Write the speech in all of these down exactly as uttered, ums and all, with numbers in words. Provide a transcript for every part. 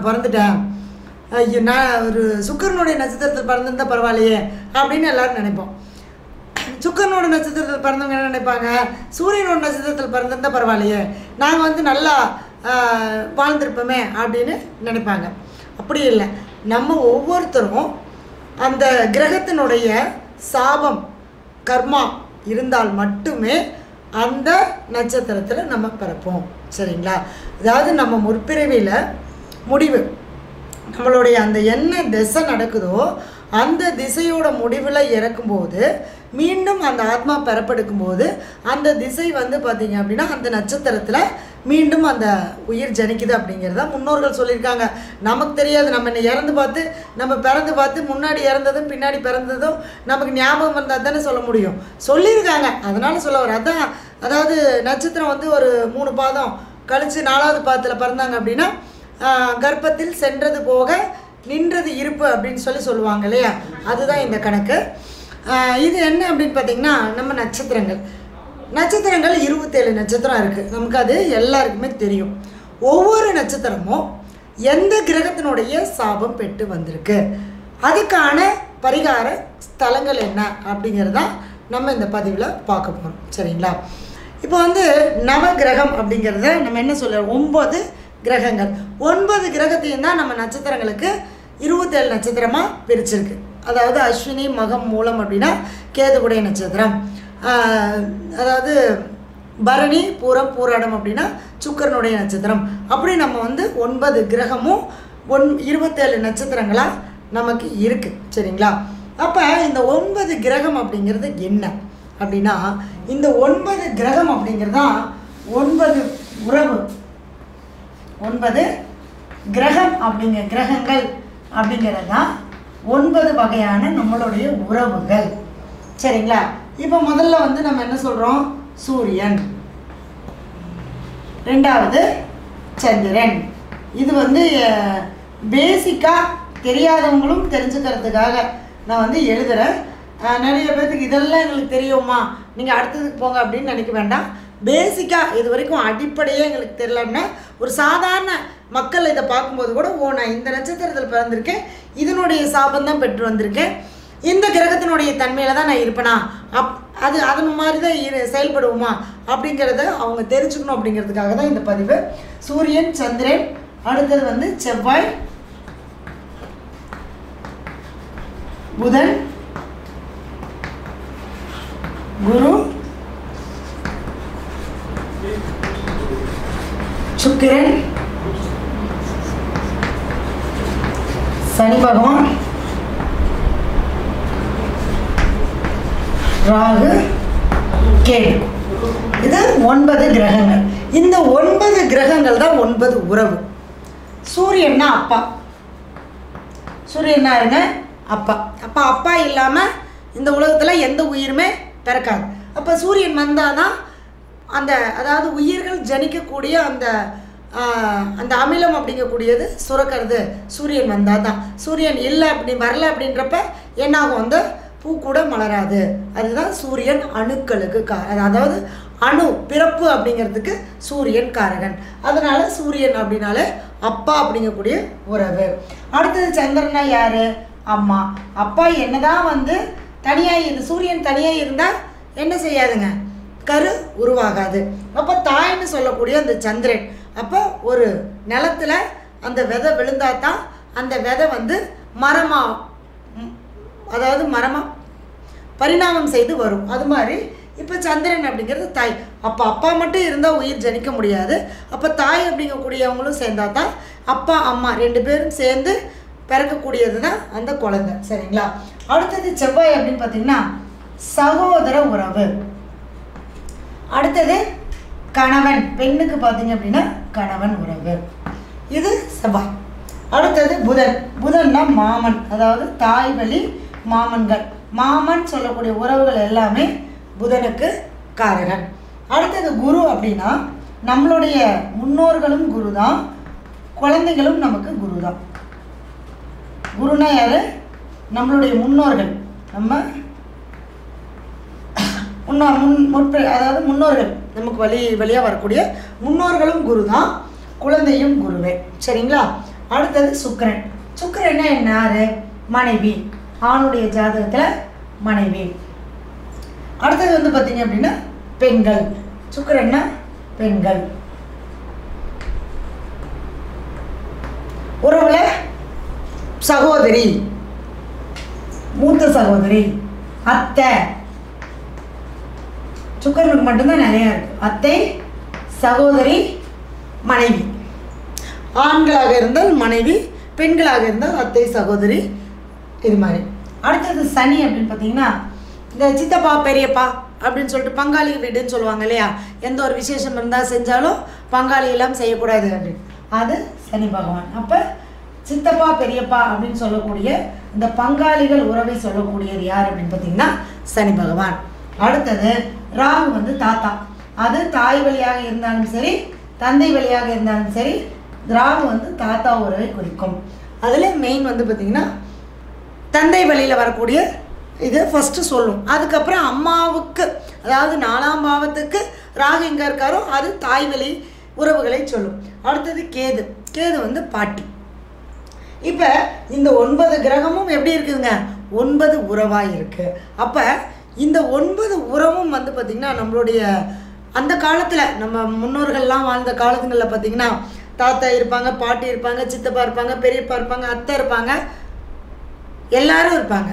நான் பிறந்துட்டேன், ஐயோ நான் ஒரு சுக்கிரனுடைய நட்சத்திரத்தில் பிறந்திருந்தால் பரவாயில்லையே அப்படின்னு எல்லோரும் நினைப்போம். சுக்கிரனோட நட்சத்திரத்தில் பிறந்தவங்க என்ன நினைப்பாங்க, சூரியனோட நட்சத்திரத்தில் பிறந்திருந்தால் பரவாயில்லையே, நாங்கள் வந்து நல்லா வாழ்ந்திருப்போமே அப்படின்னு நினைப்பாங்க. அப்படி இல்லை, நம்ம ஒவ்வொருத்தரும் அந்த கிரகத்தினுடைய சாபம் கர்மா இருந்தால் மட்டுமே அந்த நட்சத்திரத்தில் நம்ம பிறப்போம். சரிங்களா? அதாவது நம்ம முற்பிறவியில் முடிவு நம்மளுடைய அந்த என்ன திசை நடக்குதோ அந்த திசையோட முடிவில் இறக்கும்போது மீண்டும் அந்த ஆத்மா பெறப்படுக்கும்போது அந்த திசை வந்து பார்த்திங்க அப்படின்னா அந்த நட்சத்திரத்தில் மீண்டும் அந்த உயிர் ஜனிக்குது அப்படிங்கிறத முன்னோர்கள் சொல்லியிருக்காங்க. நமக்கு தெரியாது, நம்ம என்ன இறந்து பார்த்து நம்ம பிறந்து பார்த்து முன்னாடி இறந்ததும் பின்னாடி பிறந்ததும் நமக்கு ஞாபகம் வந்தால் தானே சொல்ல முடியும், சொல்லியிருக்காங்க. அதனால் சொல்ல வர அதான், அதாவது நட்சத்திரம் வந்து ஒரு மூணு பாதம் கழித்து நாலாவது பாதத்தில் பிறந்தாங்க அப்படின்னா கர்ப்பத்தில் சென்றது போக நின்றது இருப்பு அப்படின்னு சொல்லி சொல்லுவாங்க இல்லையா, அதுதான் இந்த கணக்கு. இது என்ன அப்படின்னு பார்த்திங்கன்னா, நம்ம நட்சத்திரங்கள் நட்சத்திரங்கள் இருபத்தேழு நட்சத்திரம் இருக்குது, நமக்கு அது எல்லாருக்குமே தெரியும். ஒவ்வொரு நட்சத்திரமும் எந்த கிரகத்தினுடைய சாபம் பெற்று வந்திருக்கு, அதுக்கான பரிகார ஸ்தலங்கள் என்ன அப்படிங்கிறதான் நம்ம இந்த பதிவில் பார்க்க போகிறோம். சரிங்களா? இப்போ வந்து நவகிரகம் அப்படிங்கிறத நம்ம என்ன சொல்ல, ஒம்பது கிரகங்கள், ஒன்பது கிரகத்தையும் தான் நம்ம நட்சத்திரங்களுக்கு இருபத்தேழு நட்சத்திரமாக பிரிச்சிருக்கு. அதாவது அஸ்வினி மகம் மூலம் அப்படின்னா கேதுவுடைய நட்சத்திரம், அதாவது பரணி பூரம் பூராடம் அப்படின்னா சுக்கிரனுடைய நட்சத்திரம். அப்படி நம்ம வந்து ஒன்பது கிரகமும் ஒன் இருபத்தேழு நட்சத்திரங்களாக நமக்கு இருக்குது. சரிங்களா? அப்போ இந்த ஒன்பது கிரகம் அப்படிங்கிறது என்ன அப்படின்னா, இந்த ஒன்பது கிரகம் அப்படிங்கிறது தான் ஒன்பது உறவு, ஒன்பது கிரகம் அப்படிங்கிற கிரகங்கள் அப்படிங்கிறது தான் ஒன்பது வகையான நம்மளுடைய உறவுகள். சரிங்களா? இப்போ முதல்ல வந்து நம்ம என்ன சொல்கிறோம், சூரியன், ரெண்டாவது சந்திரன். இது வந்து பேசிக்காக தெரியாதவங்களும் தெரிஞ்சுக்கிறதுக்காக நான் வந்து எழுதுகிறேன். நிறைய பேர்த்துக்கு இதெல்லாம் எங்களுக்கு தெரியுமா, நீங்கள் அடுத்ததுக்கு போங்க அப்படின்னு நினைக்க வேண்டாம். பேசிக்காக இது வரைக்கும் அடிப்படையே எங்களுக்கு தெரியலன்னா ஒரு சாதாரண மக்கள் இதை பார்க்கும்போது கூட, ஓ நான் இந்த நட்சத்திரத்தில் பிறந்திருக்கேன், இதனுடைய சாபம் தான் பெற்று வந்திருக்கேன், இந்த கிரகத்தினுடைய தன்மையில் தான் நான் இருப்பேனா, அப் அது அது மாதிரி தான் இரு செயல்படுவோமா அப்படிங்கிறத அவங்க தெரிஞ்சுக்கணும் அப்படிங்கிறதுக்காக தான் இந்த பதிவு. சூரியன், சந்திரன், அடுத்தது வந்து செவ்வாய், புதன், குரு, சுக்கிரன், சனி பகவான், ராகு, கேது. இது ஒன்பது கிரகங்கள். இந்த ஒன்பது கிரகங்கள் தான் ஒன்பது உறவு. சூரியன்னா அப்பா, சூரியன்னா இருங்க அப்பா. அப்போ அப்பா இல்லாமல் இந்த உலகத்தில் எந்த உயிருமே பிறக்காது. அப்போ சூரியன் வந்தால் தான் அந்த, அதாவது உயிர்கள் ஜனிக்கக்கூடிய அந்த அந்த அமிலம் அப்படிங்கக்கூடியது சுரக்கிறது சூரியன் வந்தால் தான். சூரியன் இல்லை அப்படி வரல அப்படின்றப்ப என்னாகும், அந்த பூ கூட மலராது. அதுதான் சூரியன் அணுக்களுக்கு கா அதாவது அணு பிறப்பு அப்படிங்கிறதுக்கு சூரியன் காரகன். அதனால் சூரியன் அப்படின்னாலே அப்பா அப்படிங்கக்கூடிய உறவு. அடுத்தது சந்திரனா யார், அம்மா. அப்பா என்னதான் வந்து தனியாக இருந்து சூரியன் தனியாக இருந்தால் என்ன செய்யாதுங்க, கரு உருவாகாது. அப்போ தாய்ன்னு சொல்லக்கூடிய அந்த சந்திரன், அப்போ ஒரு நிலத்தில் அந்த விதை விழுந்தால் தான் அந்த விதை வந்து மரமாக, அதாவது மரமாக பரிணாமம் செய்து வரும். அது மாதிரி இப்போ சந்திரன் அப்படிங்கிறது தாய். அப்போ அப்பா மட்டும் இருந்தால் உயிர் ஜனிக்க முடியாது. அப்போ தாய் அப்படிங்கக்கூடியவங்களும் சேர்ந்தால் தான் அப்பா அம்மா ரெண்டு பேரும் சேர்ந்து பிறக்கக்கூடியது தான் அந்த குழந்தை. சரிங்களா? அடுத்தது செவ்வாய் அப்படின்னு பார்த்தீங்கன்னா சகோதர உறவு. அடுத்தது கணவன், பெண்ணுக்கு பார்த்தீங்க அப்படின்னா கணவன் உறவு. இது செவ்வாய். அடுத்தது புதன். புதன்னா மாமன், அதாவது தாய் வழி மாமன்கள், மாமன் சொல்லக்கூடிய உறவுகள் எல்லாமே புதனுக்கு காரகன். அடுத்தது குரு அப்படின்னா நம்மளுடைய முன்னோர்களும் குரு தான், குழந்தைகளும் நமக்கு குரு தான். குருனா யாரு, நம்மளுடைய முன்னோர்கள், நம்ம முன்னா முன் முற்ப அதாவது முன்னோர்கள், நமக்கு வழி வழியாக வரக்கூடிய முன்னோர்களும் குரு தான், குழந்தையும் குருவே. சரிங்களா? அடுத்தது சுக்கிரன். சுக்கிரன்னா என்ன? யாரு? மனைவி. ஆணுடைய ஜாதகத்தில் மனைவி. அடுத்தது வந்து பார்த்தீங்க அப்படின்னா பெண்கள். சுக்கிரன்னா பெண்கள். உறவுல சகோதரி, மூத்த சகோதரி, அத்தை. சுக்கிரனுக்கு மட்டும்தான் நிறையா இருக்கு. அத்தை, சகோதரி, மனைவி. ஆண்களாக இருந்தால் மனைவி, பெண்களாக இருந்தால் அத்தை, சகோதரி, இது மாதிரி. அடுத்தது சனி அப்படின்னு பார்த்தீங்கன்னா இந்த சித்தப்பா பெரியப்பா அப்படின்னு சொல்லிட்டு பங்காளி வீடுன்னு சொல்லுவாங்க இல்லையா? எந்த ஒரு விசேஷம் இருந்தால் செஞ்சாலும் பங்காளி எல்லாம் செய்யக்கூடாது அப்படின்னு. அது சனி பகவான். அப்போ சித்தப்பா பெரியப்பா அப்படின்னு சொல்லக்கூடிய இந்த பங்காளிகள் உறவை சொல்லக்கூடியது யார் அப்படின்னு பார்த்தீங்கன்னா சனி பகவான். அடுத்தது ராகு வந்து தாத்தா. அது தாய் வழியாக இருந்தாலும் சரி, தந்தை வழியாக இருந்தாலும் சரி, ராகு வந்து தாத்தா உறவை குறிக்கும். அதில் மெயின் வந்து பார்த்திங்கன்னா தந்தை வழியில் வரக்கூடிய இது ஃபஸ்ட்டு சொல்லும். அதுக்கப்புறம் அம்மாவுக்கு, அதாவது நாலாம் பாவத்துக்கு ராகு எங்கே இருக்காரோ அது தாய் வழி உறவுகளை சொல்லும். அடுத்தது கேது. கேது வந்து பாட்டி. இப்போ இந்த ஒன்பது கிரகமும் எப்படி இருக்குதுங்க? ஒன்பது உறவாக இருக்குது. அப்போ இந்த ஒன்பது உறவும் வந்து பார்த்திங்கன்னா நம்மளுடைய அந்த காலத்தில் நம்ம முன்னோர்கள்லாம் வாழ்ந்த காலத்துங்களில் பார்த்திங்கன்னா தாத்தா இருப்பாங்க, பாட்டி இருப்பாங்க, சித்தப்பா இருப்பாங்க, பெரியப்பா இருப்பாங்க, அத்தை இருப்பாங்க, எல்லாரும் இருப்பாங்க.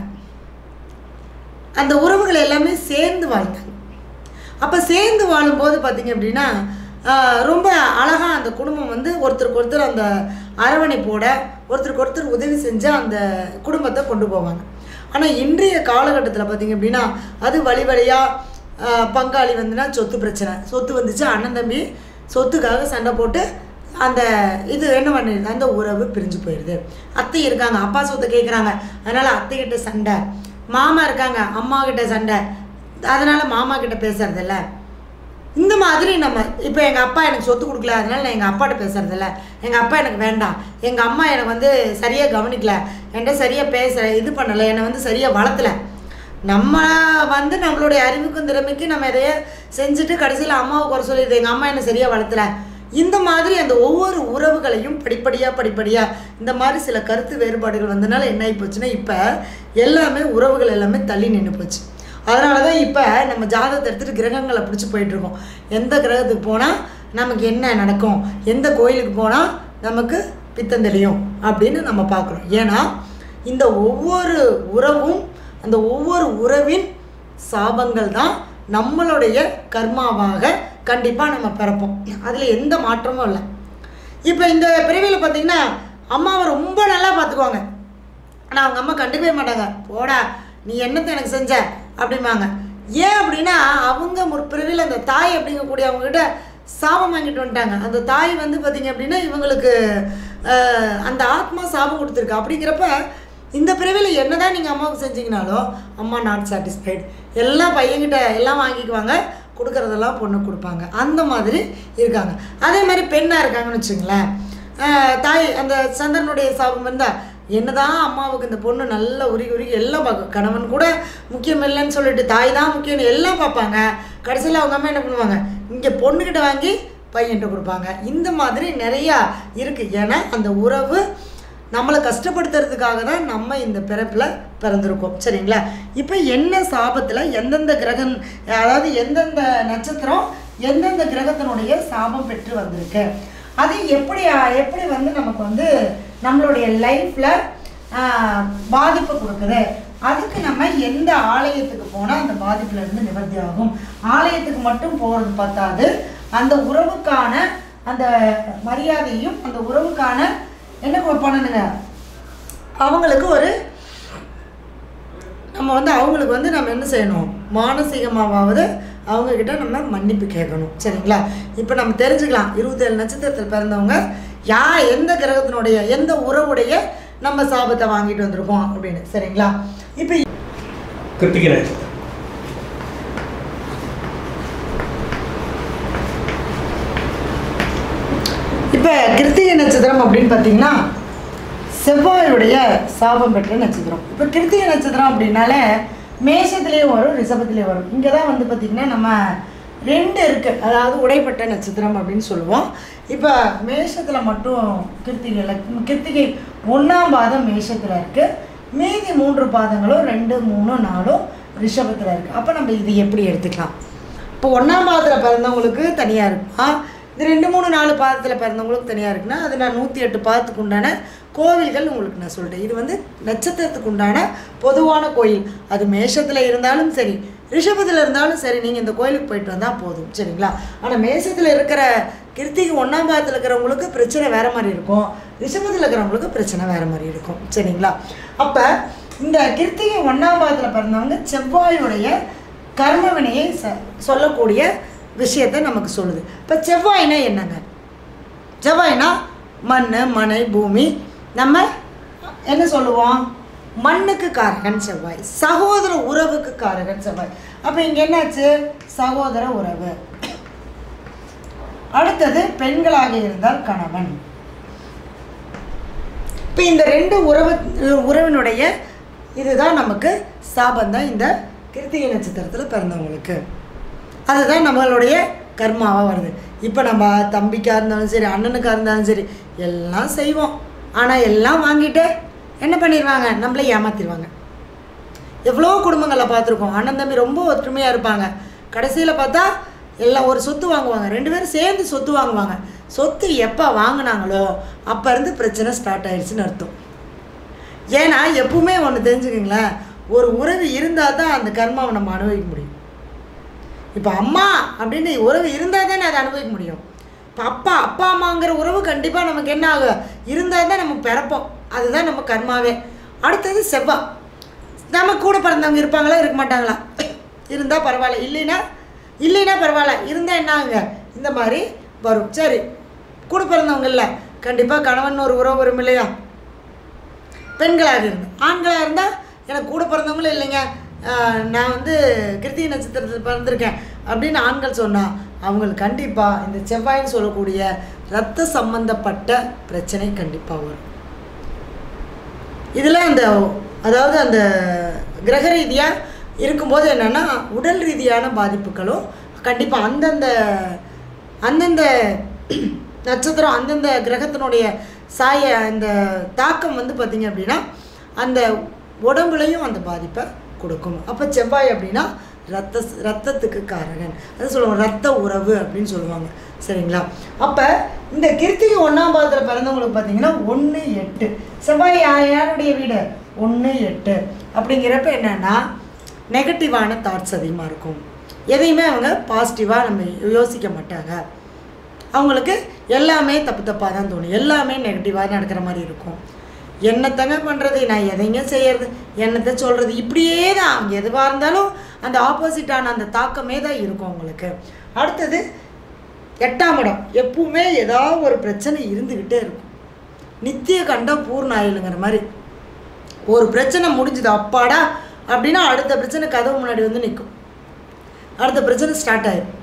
அந்த உறவுகள் எல்லாமே சேர்ந்து வாழ்ந்தாங்க. அப்போ சேர்ந்து வாழும்போது பார்த்திங்க அப்படின்னா ரொம்ப அழகாக அந்த குடும்பம் வந்து ஒருத்தருக்கு ஒருத்தர் அந்த அரவணைப்போட ஒருத்தருக்கு ஒருத்தர் உதவி செஞ்சு அந்த குடும்பத்தை கொண்டு போவாங்க. ஆனால் இன்றைய காலகட்டத்தில் பார்த்திங்க அப்படின்னா அது வழி வழியாக பங்காளி வந்துன்னா சொத்து பிரச்சனை. சொத்து வந்துச்சு, அண்ணன் தம்பி சொத்துக்காக சண்டை போட்டு அந்த இது என்ன பண்ணிடுது, அந்த உறவு பிரிஞ்சு போயிடுது. அத்தை இருக்காங்க, அப்பா சொத்தை கேட்குறாங்க, அதனால் அத்தைக்கிட்ட சண்டை. மாமா இருக்காங்க, அம்மா கிட்ட சண்டை, அதனால் மாமா கிட்ட பேசுறதில்ல. இந்த மாதிரி நம்ம இப்போ எங்கள் அப்பா எனக்கு சொத்து கொடுக்கல, அதனால் நான் எங்கள் அப்பாட்ட பேசுறதில்ல. எங்கள் அப்பா எனக்கு வேண்டாம், எங்கள் அம்மா எனக்கு வந்து சரியாக கவனிக்கல, என்கிட்ட சரியாக பேச இது பண்ணலை, என்னை வந்து சரியாக வளர்த்தலை. நம்ம வந்து நம்மளுடைய அறிவுக்கும் திறமைக்கு நம்ம எதைய செஞ்சுட்டு கடைசியில் அம்மாவை குறை சொல்லிடுது, எங்கள் அம்மா என்னை சரியாக வளர்த்தலை. இந்த மாதிரி அந்த ஒவ்வொரு உறவுகளையும் படிப்படியாக படிப்படியாக இந்த மாதிரி சில கருத்து வேறுபாடுகள் வந்தனால என்ன ஆகி போச்சுன்னா இப்போ எல்லாமே உறவுகள் எல்லாமே தள்ளி நின்று போச்சு. அதனால தான் இப்போ நம்ம ஜாதகத்தை எடுத்துகிட்டு கிரகங்களை பிடிச்சி போயிட்டுருக்கோம். எந்த கிரகத்துக்கு போனால் நமக்கு என்ன நடக்கும், எந்த கோயிலுக்கு போனால் நமக்கு பித்தம் தெளியும் அப்படின்னு நம்ம பார்க்குறோம். ஏன்னா இந்த ஒவ்வொரு உறவும் அந்த ஒவ்வொரு உறவின் சாபங்கள் தான் நம்மளுடைய கர்மாவாக கண்டிப்பாக நம்ம பிறப்போம். அதில் எந்த மாற்றமும் இல்லை. இப்போ இந்த பிறவியில் பார்த்திங்கன்னா அம்மாவை ரொம்ப நல்லா பார்த்துக்குவாங்க, ஆனால் அவங்க அம்மா கண்டுக்கவே மாட்டாங்க. போடா நீ என்னத்தை எனக்கு செஞ்ச அப்படிம்பாங்க. ஏன் அப்படின்னா அவங்க முற்பிறவியில் அந்த தாய் அப்படிங்கக்கூடிய அவங்ககிட்ட சாபம் வாங்கிட்டு வந்துட்டாங்க. அந்த தாய் வந்து பார்த்திங்க அப்படின்னா இவங்களுக்கு அந்த ஆத்மா சாபம் கொடுத்துருக்கு. அப்படிங்கிறப்ப இந்த பிறவியில் என்ன தான் நீங்கள் அம்மாவுக்கு செஞ்சீங்கனாலும் அம்மா நாட் சாட்டிஸ்ஃபைடு, எல்லாம் பையன்கிட்ட எல்லாம் வாங்கிக்குவாங்க, கொடுக்குறதெல்லாம் பொண்ணு கொடுப்பாங்க. அந்த மாதிரி இருக்காங்க. அதே மாதிரி பெண்ணாக இருக்காங்கன்னு வச்சுங்களேன், தாய் அந்த சந்திரனுடைய சாபம் இருந்தால் என்ன தான் அம்மாவுக்கு இந்த பொண்ணு நல்லா உருகி உருகி எல்லாம் பார்க்கும். கணவன் கூட முக்கியம் இல்லைன்னு சொல்லிட்டு தாய் தான் முக்கியம்னு எல்லாம் பார்ப்பாங்க. கடைசியில் அவங்க அம்மா என்ன பண்ணுவாங்க, இங்கே பொண்ணுக்கிட்ட வாங்கி பையன்கிட்ட கொடுப்பாங்க. இந்த மாதிரி நிறையா இருக்குது. ஏன்னா அந்த உறவு நம்மளை கஷ்டப்படுத்துறதுக்காக தான் நம்ம இந்த பிறப்பில் பிறந்திருக்கோம். சரிங்களா? இப்போ என்ன சாபத்தில் எந்தெந்த கிரகம், அதாவது எந்தெந்த நட்சத்திரம் எந்தெந்த கிரகத்தினுடைய சாபம் பெற்று வந்திருக்கு, அது எப்படி எப்படி வந்து நமக்கு வந்து நம்மளுடைய லைஃப்பில் பாதிப்பு கொடுக்குது, அதுக்கு நம்ம எந்த ஆலயத்துக்கு போனால் அந்த பாதிப்புலேருந்து நிவர்த்தி ஆகும். ஆலயத்துக்கு மட்டும் போகிறது பார்த்தாது, அந்த உறவுக்கான அந்த மரியாதையும் அந்த உறவுக்கான என்ன பண்ணணுங்க, அவங்களுக்கு ஒரு நம்ம வந்து அவங்களுக்கு வந்து நம்ம என்ன செய்யணும், மானசீகமாவது அவங்கக்கிட்ட நம்ம மன்னிப்பு கேட்கணும். சரிங்களா? இப்போ நம்ம தெரிஞ்சுக்கலாம் இருபத்தேழு நட்சத்திரத்தில் பிறந்தவங்க யா எந்த கிரகத்தினுடைய எந்த உறவுடைய நம்ம சாபத்தை வாங்கிட்டு வந்திருக்கோம் அப்படின்னு. சரிங்களா? இப்போ கிருத்திகை நட்சத்திரம் இப்போ கிருத்திகை நட்சத்திரம் அப்படின்னு பார்த்தீங்கன்னா செவ்வாயுடைய சாபம் பெற்ற நட்சத்திரம். இப்போ கிருத்திகை நட்சத்திரம் அப்படின்னாலே மேஷத்துலேயும் வரும், ரிஷபத்துலேயும் வரும். இங்கே தான் வந்து பார்த்திங்கன்னா நம்ம ரெண்டு இருக்குது, அதாவது உடைப்பட்ட நட்சத்திரம் அப்படின்னு சொல்லுவோம். இப்போ மேஷத்தில் மட்டும் கிருத்திகையில் கிருத்திகை ஒன்றாம் பாதம் மேஷத்தில் இருக்குது, மீதி மூன்று பாதங்களும் ரெண்டு மூணு நாலும் ரிஷபத்தில் இருக்குது. அப்போ நம்ம இது எப்படி எடுத்துக்கலாம்? இப்போ ஒன்றாம் பாதத்தில் பிறந்தவங்களுக்கு தனியாக இருக்குமா, இது ரெண்டு மூணு நாலு பாதத்தில் பிறந்தவங்களுக்கு தனியாக இருக்குன்னா அது நான் நூற்றி எட்டு பாதத்துக்கு உண்டான கோவில்கள் உங்களுக்கு நான் சொல்லிட்டேன். இது வந்து நட்சத்திரத்துக்கு உண்டான பொதுவான கோயில். அது மேஷத்தில் இருந்தாலும் சரி, ரிஷபத்தில் இருந்தாலும் சரி, நீங்கள் இந்த கோயிலுக்கு போயிட்டு வந்தால் போதும், சரிங்களா? ஆனால் மேஷத்தில் இருக்கிற கிருத்திகை ஒன்றாம் பாதத்தில் இருக்கிறவங்களுக்கு பிரச்சனை வேறு மாதிரி இருக்கும், ரிஷபத்தில் இருக்கிறவங்களுக்கு பிரச்சனை வேறு மாதிரி இருக்கும், சரிங்களா? அப்போ இந்த கிருத்திகை ஒன்றாம் பாதத்தில் பிறந்தவங்க செவ்வாயுடைய கர்மவினையை ச சொல்லக்கூடிய விஷயத்தை நமக்கு சொல்லுது. இப்போ செவ்வாய்னா என்னங்க? செவ்வாய்னா மண், மனை, பூமி. நம்ம என்ன சொல்லுவோம்? மண்ணுக்கு காரகன் செவ்வாய், சகோதர உறவுக்கு காரகன் செவ்வாய். அப்போ இங்கே என்னாச்சு? சகோதர உறவு. அடுத்தது பெண்களாக இருந்தால் கணவன். இப்போ இந்த ரெண்டு உறவு உறவினுடைய இதுதான் நமக்கு சாபந்தான் இந்த கிருத்திகை நட்சத்திரத்தில் பிறந்தவங்களுக்கு. அதுதான் நம்மளுடைய கர்மாவாக வருது. இப்போ நம்ம தம்பிக்காக இருந்தாலும் சரி, அண்ணனுக்காக இருந்தாலும் சரி, எல்லாம் செய்வோம். ஆனால் எல்லாம் வாங்கிட்டு என்ன பண்ணிடுவாங்க? நம்மளை ஏமாற்றிடுவாங்க. எவ்வளோ குடும்பங்களில் பார்த்துருக்கோம், அண்ணன் தம்பி ரொம்ப ஒற்றுமையாக இருப்பாங்க, கடைசியில் பார்த்தா எல்லாம் ஒரு சொத்து வாங்குவாங்க, ரெண்டு பேரும் சேர்ந்து சொத்து வாங்குவாங்க. சொத்து எப்போ வாங்கினாங்களோ அப்போ இருந்து பிரச்சனை ஸ்டார்ட் ஆயிடுச்சுன்னு அர்த்தம். ஏன்னா எப்பவுமே ஒன்று தெரிஞ்சுக்கிங்களேன், ஒரு உறவு இருந்தால் தான் அந்த கர்மாவை நம்ம அனுபவிக்க முடியும். இப்போ அம்மா அப்படின்னு உறவு இருந்தால் தானே அதை அனுபவிக்க முடியும். இப்போ அப்பா அப்பா அம்மாங்கிற உறவு கண்டிப்பாக நமக்கு என்ன ஆகும்? இருந்தால் தான் நம்ம பிறப்போம். அதுதான் நம்ம கர்மாவே. அடுத்தது செவ்வாய். நம்ம கூட பிறந்தவங்க இருப்பாங்களா, இருக்க மாட்டாங்களா? இருந்தால் பரவாயில்ல, இல்லைன்னா இல்லைன்னா பரவாயில்ல, இருந்தால் என்ன ஆகுங்க? இந்த மாதிரி வரும். சரி, கூட பிறந்தவங்க இல்லை, கண்டிப்பாக கணவன் ஒரு உறவு வரும் இல்லையா? பெண்களாக இருந்து ஆண்களாக இருந்தால் எனக்கு கூட பிறந்தவங்களும் இல்லைங்க, நான் வந்து கிருத்திகை நட்சத்திரத்தில் பிறந்திருக்கேன் அப்படின்னு ஆண்கள் சொன்னால் அவங்களுக்கு கண்டிப்பாக இந்த செவ்வாய்ன்னு சொல்லக்கூடிய இரத்த சம்பந்தப்பட்ட பிரச்சனை கண்டிப்பாக வரும். இதில் அந்த அதாவது அந்த கிரக ரீதியாக இருக்கும்போது என்னென்னா உடல் ரீதியான பாதிப்புகளும் கண்டிப்பாக அந்தந்த அந்தந்த நட்சத்திரம் அந்தந்த கிரகத்தினுடைய சாய அந்த தாக்கம் வந்து பார்த்திங்க அப்படின்னா அந்த உடம்புலையும் அந்த பாதிப்பை கொடுக்கும். அப்போ செவ்வாய் அப்படின்னா ரத்த ரத்தத்துக்கு காரகன், அது சொல்லுவாங்க ரத்த உறவு அப்படின்னு சொல்லுவாங்க, சரிங்களா? அப்போ இந்த கிருத்திகை ஒன்றாம் பாதத்தில் பிறந்தவங்களுக்கு பார்த்தீங்கன்னா ஒன்று எட்டு செவ்வாய் யாருடைய வீடு? ஒன்று எட்டு அப்படிங்கிறப்ப என்னென்னா நெகட்டிவான தாட்ஸ் அதிகமாக இருக்கும். எதையுமே அவங்க பாசிட்டிவாக நம்ம யோசிக்க மாட்டாங்க. அவங்களுக்கு எல்லாமே தப்பு தப்பாக தான் தோணும், எல்லாமே நெகட்டிவாக நடக்கிற மாதிரி இருக்கும். என்னத்தங்க பண்ணுறது, நான் எதைங்க செய்கிறது, என்னத்தை சொல்கிறது, இப்படியே தான் அவங்க எதுவாக இருந்தாலும் அந்த ஆப்போசிட்டான அந்த தாக்கமே தான் இருக்கும் அவங்களுக்கு. அடுத்தது எட்டாம் இடம். எப்பவுமே ஏதாவது ஒரு பிரச்சனை இருந்துக்கிட்டே இருக்கும். நித்திய கண்டம் பூர்ண ஆயிலுங்கிற மாதிரி ஒரு பிரச்சனை முடிஞ்சுது அப்பாடா அப்படின்னா அடுத்த பிரச்சனை கதவு முன்னாடி வந்து நிற்கும், அடுத்த பிரச்சனை ஸ்டார்ட் ஆயிடும்.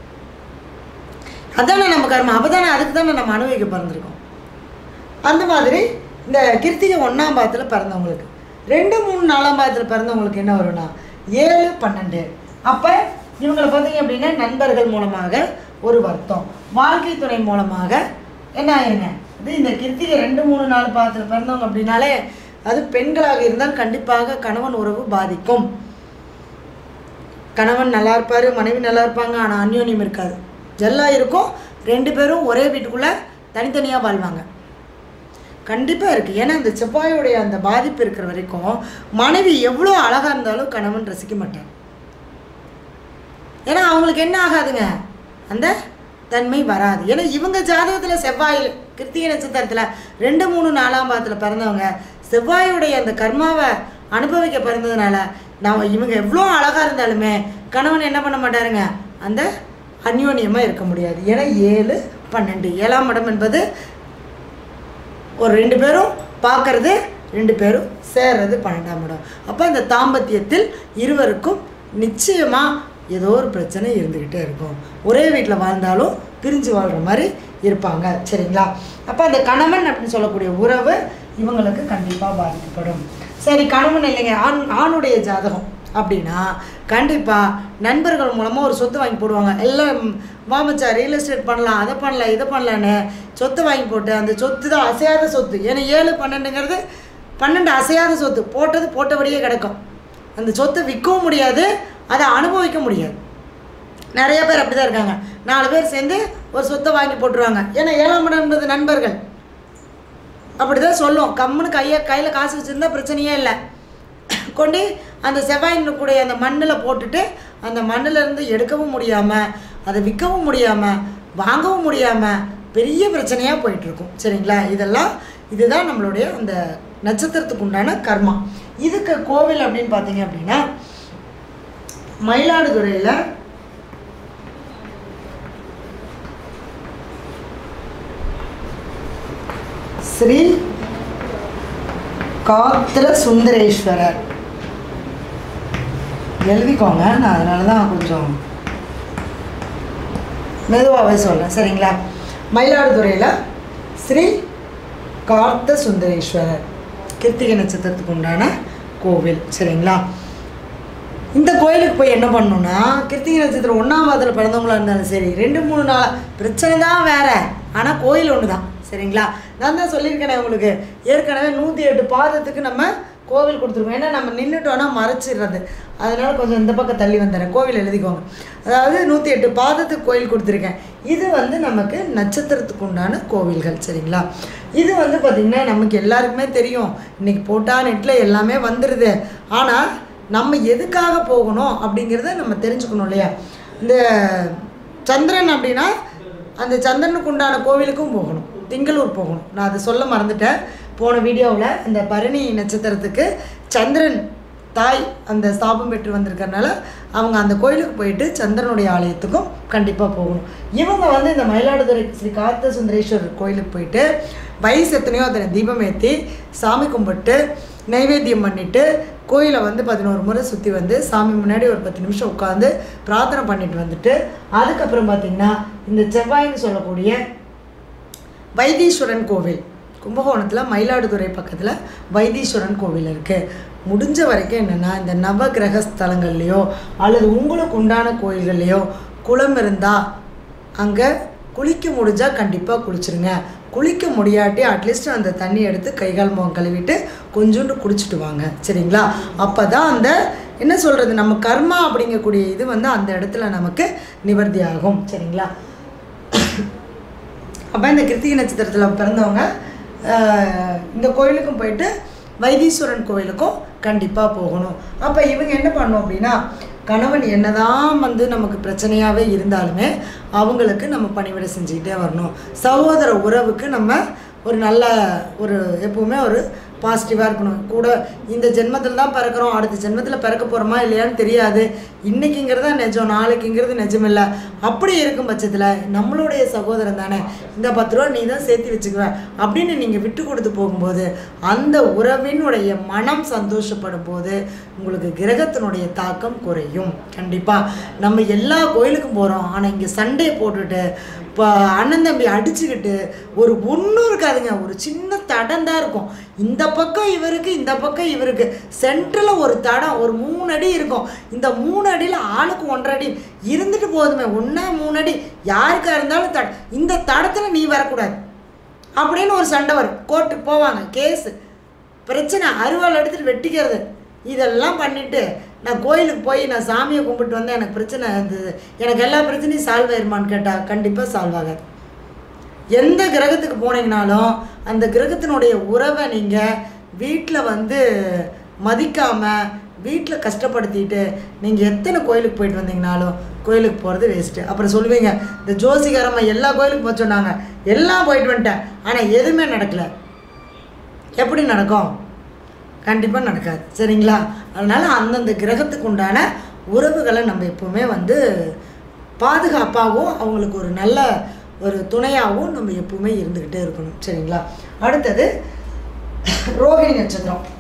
அதானே நம்ம கர்மா, அப்போ தானே அதுக்கு தானே நம்ம அனுபவிக்க பிறந்திருக்கோம். அந்த மாதிரி இந்த கிருத்திகை ஒன்றாம் பாதத்தில் பிறந்தவங்களுக்கு ரெண்டு மூணு நாலாம் பாதத்தில் பிறந்தவங்களுக்கு என்ன வரும்னா ஏழு பன்னெண்டு. அப்போ இவங்களை பார்த்தீங்க அப்படின்னா நண்பர்கள் மூலமாக ஒரு வருத்தம், வாழ்க்கை துணை மூலமாக என்ன ஆயிருங்க, இது இந்த கிருத்திகை ரெண்டு மூணு நாலு பாதத்தில் பிறந்தவங்க அப்படின்னாலே அது பெண்களாக இருந்தால் கண்டிப்பாக கணவன் உறவு பாதிக்கும். கணவன் நல்லா இருப்பார், மனைவி நல்லா இருப்பாங்க, ஆனால் அந்யோன்யம் இருக்காது, ஜெல்லாக இருக்கும். ரெண்டு பேரும் ஒரே வீட்டுக்குள்ளே தனித்தனியாக வாழ்வாங்க. கண்டிப்பாக இருக்குது. ஏன்னா இந்த செவ்வாயோடைய அந்த பாதிப்பு இருக்கிற வரைக்கும் மனைவி எவ்வளோ அழகாக இருந்தாலும் கணவன் ரசிக்க மாட்டாங்க. ஏன்னா அவங்களுக்கு என்ன ஆகாதுங்க, அந்த தன்மை வராது. ஏன்னா இவங்க ஜாதகத்தில் செவ்வாய் கிருத்திகை நட்சத்திரத்தில் ரெண்டு மூணு நாலாம் பாதத்தில் பிறந்தவங்க செவ்வாயுடைய அந்த கர்மாவை அனுபவிக்க பிறந்ததுனால நான் இவங்க எவ்வளோ அழகாக இருந்தாலுமே கணவன் என்ன பண்ண மாட்டாருங்க, அந்த அந்யோன்யமாக இருக்க முடியாது. ஏன்னா ஏழு பன்னெண்டு ஏழாம் இடம் என்பது ஒரு ரெண்டு பேரும் பார்க்கறது, ரெண்டு பேரும் சேர்றது பன்னெண்டாம் இடம். அப்போ அந்த தாம்பத்தியத்தில் இருவருக்கும் நிச்சயமாக ஏதோ ஒரு பிரச்சனை இருந்துக்கிட்டே இருக்கும். ஒரே வீட்டில் வாழ்ந்தாலும் பிரிஞ்சு வாழ்கிற மாதிரி இருப்பாங்க, சரிங்களா? அப்போ அந்த கணவன் அப்படின்னு சொல்லக்கூடிய உறவு இவங்களுக்கு கண்டிப்பாக பாதிக்கப்படும். சரி, கணவன் இல்லைங்க, ஆண் ஆணுடைய ஜாதகம் அப்படின்னா கண்டிப்பாக நண்பர்கள் மூலமாக ஒரு சொத்து வாங்கி போடுவாங்க. எல்லாம் வாமச்சா ரியல் எஸ்டேட் பண்ணலாம், அதை பண்ணலாம், இதை பண்ணலான்னு சொத்து வாங்கி போட்டு அந்த சொத்து தான் அசையாத சொத்து. ஏன்னா ஏழு பன்னெண்டுங்கிறது பன்னெண்டு அசையாத சொத்து, போட்டது போட்டபடியே கிடக்கும். அந்த சொத்தை விற்கவும் முடியாது, அதை அனுபவிக்க முடியாது. நிறைய பேர் அப்படி தான் இருக்காங்க. நாலு பேர் சேர்ந்து ஒரு சொத்தை வாங்கி போட்டுருவாங்க. ஏன்னா ஏழாம் இடம் என்பது நண்பர்கள் அப்படி தான் சொல்லும். கம்முன்னு கையை கையில் காசு வச்சுருந்தா பிரச்சனையே இல்லை. கொண்டு அந்த செவ்வாயினுடைய அந்த மண்ணில் போட்டுட்டு அந்த மண்ணிலேருந்து எடுக்கவும் முடியாமல், அதை விற்கவும் முடியாமல், வாங்கவும் முடியாமல் பெரிய பிரச்சனையாக போயிட்டுருக்கும். சரிங்களா? இதெல்லாம் இதுதான் நம்மளுடைய அந்த நட்சத்திரத்துக்கு உண்டான கர்மா. இதுக்கு கோவில் அப்படின்னு பார்த்தீங்க அப்படின்னா மயிலாடுதுறையில் ஸ்ரீ காத்திர சுந்தரேஸ்வரர் எழுதிக்கோங்க. நான் அதனால தான் கொஞ்சம் மெதுவாகவே சொல்கிறேன். சரிங்களா? மயிலாடுதுறையில் ஸ்ரீ கார்த்த சுந்தரேஸ்வரர் கிருத்திகை நட்சத்திரத்துக்கு உண்டான கோவில். சரிங்களா? இந்த கோயிலுக்கு போய் என்ன பண்ணணுன்னா, கிருத்திகை நட்சத்திரம் ஒன்றாம் பாதத்தில் பிறந்தவங்களா இருந்தாலும் சரி, ரெண்டு மூணு நாள் பிரச்சனை தான் வேறு, ஆனால் கோயில் ஒன்று தான். சரிங்களா? நான் தான் சொல்லியிருக்கேனே உங்களுக்கு, ஏற்கனவே நூற்றி எட்டு பாதத்துக்கு நம்ம கோவில் கொடுத்துருக்கோம். ஏன்னா நம்ம நின்றுட்டோன்னா மறைச்சிடுறது, அதனால் கொஞ்சம் இந்த பக்கம் தள்ளி வந்துடுறேன். கோவில் எழுதிக்கோங்க. அதாவது நூற்றி எட்டு பாதத்துக்கு கோயில் கொடுத்துருக்கேன். இது வந்து நமக்கு நட்சத்திரத்துக்கு உண்டான கோவில்கள். சரிங்களா? இது வந்து பார்த்திங்கன்னா நமக்கு எல்லாருக்குமே தெரியும். இன்றைக்கி போட்டால் நெட்டில் எல்லாமே வந்துடுது. ஆனால் நம்ம எதுக்காக போகணும் அப்படிங்கிறத நம்ம தெரிஞ்சுக்கணும் இல்லையா? இந்த சந்திரன் அப்படின்னா அந்த சந்திரனுக்கு உண்டான கோவிலுக்கும் போகணும், திங்களூர் போகணும். நான் அதை சொல்ல மறந்துட்டேன் போன வீடியோவில். இந்த பரணி நட்சத்திரத்துக்கு சந்திரன் தாய் அந்த ஸ்தாபம் பெற்று வந்திருக்கறனால அவங்க அந்த கோயிலுக்கு போயிட்டு சந்திரனுடைய ஆலயத்துக்கும் கண்டிப்பாக போகணும். இவங்க வந்து இந்த மயிலாடுதுறை ஸ்ரீ கார்த்த சுந்தரேஸ்வரர் கோயிலுக்கு போயிட்டு வயசு எத்தனையோ அத்தனை தீபம் ஏற்றி சாமி கும்பிட்டு நைவேத்தியம் பண்ணிவிட்டு கோயிலை வந்து பதினோரு முறை சுற்றி வந்து சாமி முன்னாடி ஒரு பத்து நிமிஷம் உட்காந்து பிரார்த்தனை பண்ணிட்டு வந்துட்டு அதுக்கப்புறம் பார்த்திங்கன்னா இந்த செவ்வாயின்னு சொல்லக்கூடிய வைத்தீஸ்வரன் கோவில் கும்பகோணத்தில் மயிலாடுதுறை பக்கத்தில் வைத்தீஸ்வரன் கோவில் இருக்குது. முடிஞ்ச வரைக்கும் என்னென்னா இந்த நவகிரக ஸ்தலங்கள்லையோ அல்லது உங்களுக்கு உண்டான கோயில்கள்லையோ குளம் இருந்தால் அங்கே குளிக்க முடிஞ்சால் கண்டிப்பாக குளிச்சுருங்க. குளிக்க முடியாட்டி அட்லீஸ்ட் அந்த தண்ணி எடுத்து கைகால் முகம் கழுவிட்டு கொஞ்சோண்டு குடிச்சிட்டு வாங்க. சரிங்களா? அப்போ தான் அந்த என்ன சொல்கிறது நம்ம கர்மா அப்படிங்கக்கூடிய இது வந்து அந்த இடத்துல நமக்கு நிவர்த்தி ஆகும். சரிங்களா? அப்போ இந்த கிருத்திகை நட்சத்திரத்தில் பிறந்தவங்க இந்த கோயிலுக்கும் போயிட்டு வைத்தீஸ்வரன் கோயிலுக்கும் கண்டிப்பாக போகணும். அப்போ இவங்க என்ன பண்ணணும் அப்படின்னா, கணவன் என்னதான் வந்து நமக்கு பிரச்சனையாகவே இருந்தாலுமே அவங்களுக்கு நம்ம பணிவிடை செஞ்சுக்கிட்டே வரணும். சகோதர உறவுக்கு நம்ம ஒரு நல்ல ஒரு எப்பவுமே ஒரு பாசிட்டிவாக இருக்கணும். கூட இந்த ஜென்மத்தில் தான் பிறக்கிறோம், அடுத்த ஜென்மத்தில் பிறக்க போகிறோமா இல்லையான்னு தெரியாது. இன்றைக்கிங்கிறதா நிஜம், நாளைக்குங்கிறது நிஜமில்லை. அப்படி இருக்கும் பட்சத்தில் நம்மளுடைய சகோதரன் தானே, இந்த பத்து ரூபா நீ தான் சேர்த்து வச்சுக்குவேன் அப்படின்னு நீங்கள் விட்டு கொடுத்து போகும்போது அந்த உறவினுடைய மனம் சந்தோஷப்படும் போது உங்களுக்கு கிரகத்தினுடைய தாக்கம் குறையும். கண்டிப்பாக நம்ம எல்லா கோயிலுக்கும் போகிறோம், ஆனால் இங்கே சண்டே போட்டுட்டு இப்போ அண்ணன் தம்பி அடிச்சுக்கிட்டு ஒரு ஒன்றும் இருக்காதுங்க. ஒரு சின்ன தடம் தான் இருக்கும். இந்த பக்கம் இவருக்கு, இந்த பக்கம் இவருக்கு, சென்டரில் ஒரு தடம் ஒரு மூணு அடி இருக்கும். இந்த மூணு அடியில் ஆளுக்கு ஒன்றரை அடி இருந்துட்டு போதுமே, ஒன்றா மூணு அடி யாருக்கா இருந்தாலும் தட இந்த தடத்தில் நீ வரக்கூடாது அப்படின்னு ஒரு சண்டை வரும். கோர்ட்டுக்கு போவாங்க, கேஸு பிரச்சனை, அருவாள் எடுத்துகிட்டு வெட்டிக்கிறது. இதெல்லாம் பண்ணிவிட்டு நான் கோயிலுக்கு போய் நான் சாமியை கும்பிட்டு வந்தேன், எனக்கு பிரச்சனை இருந்தது, எனக்கு எல்லா பிரச்சனையும் சால்வ் ஆயிருமான்னு கேட்டால் கண்டிப்பாக சால்வ் ஆகாது. எந்த கிரகத்துக்கு போனீங்கனாலும் அந்த கிரகத்தினுடைய உறவை நீங்கள் வீட்டில் வந்து மதிக்காமல் வீட்டில் கஷ்டப்படுத்திட்டு நீங்கள் எத்தனை கோயிலுக்கு போயிட்டு வந்தீங்கனாலும் கோயிலுக்கு போகிறது வேஸ்ட்டு. அப்புறம் சொல்லுவீங்க இந்த ஜோசிகாரம்மா எல்லா கோயிலுக்கு போக சொன்னாங்க, எல்லாம் போயிட்டு வந்துட்டேன் ஆனால் எதுவுமே நடக்கலை. எப்படி நடக்கும்? கண்டிப்பாக நடக்காது. சரிங்களா? அதனால் அந்தந்த கிரகத்துக்கு உண்டான உறவுகளை நம்ம எப்போவுமே வந்து பாதுகாப்பாகவும் அவங்களுக்கு ஒரு நல்ல ஒரு துணையாகவும் நம்ம எப்பவுமே இருந்துக்கிட்டே இருக்கணும். சரிங்களா? அடுத்தது ரோகிணி நட்சத்திரம்.